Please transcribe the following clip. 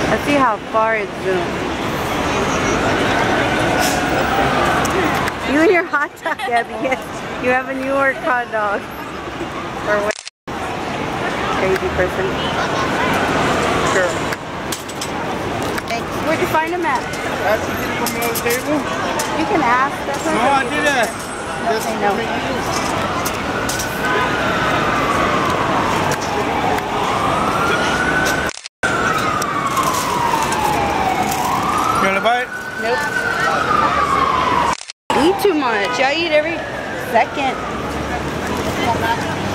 Let's see how far it zooms. You and your hot dog, Abby. Yes, you have a N.Y.C hot dog. Or what? Crazy person. Sure. Thanks. Where'd you find him at? That's the from the other table? You can ask. That's No, I did that. Yes, I know. You want a bite? Nope. Eat too much. I eat every second.